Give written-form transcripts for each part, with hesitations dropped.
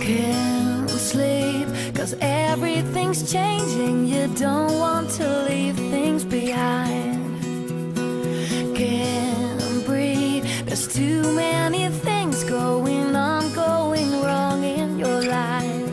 Can't sleep, 'cause everything's changing. You don't want to leave things behind. Can't breathe, there's too many things going on, going wrong in your life.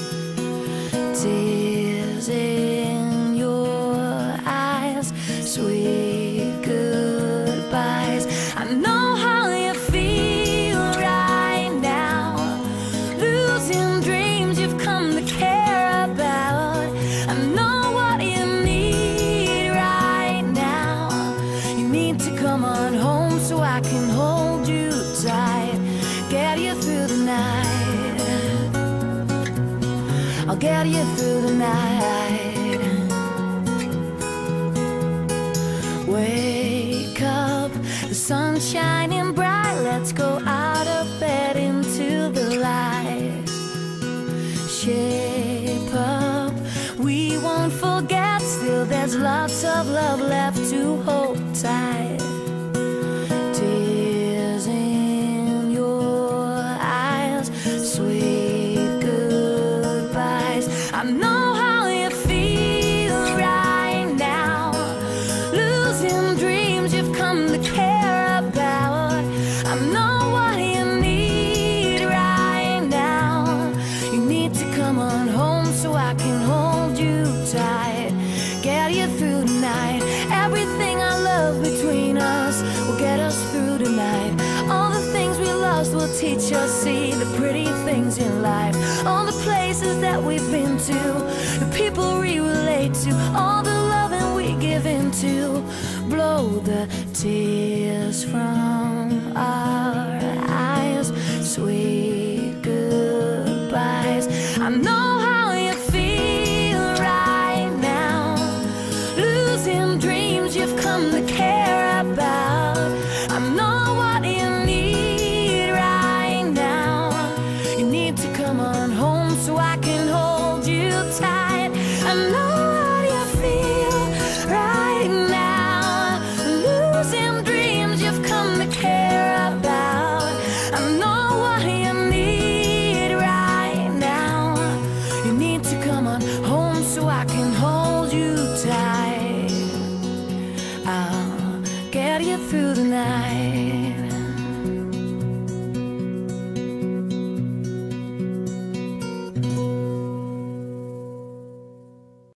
Tears in your eyes, sweet goodbyes. I know how you feel right now, losing dreams you've come to care about. I know what you need right now. You need to come on home so I can hold you tight, get you through the night. I'll get you through the night. Wake up, the sun's shining bright. Let's go out of bed into the light. Shape up, we won't forget. Still there's lots of love left to hold tight. Tears in your eyes, sweet goodbyes. I know how you feel right now, losing dreams you've come to care about. I know what you need right now. You need to come on home so I can hold you tight, get you through the night. Everything I love between us will get us through the night. All the things we lost will teach us, see the pretty things in life. All the places that we've been to, the people we relate to, all the loving we give into. Blow the tears from us.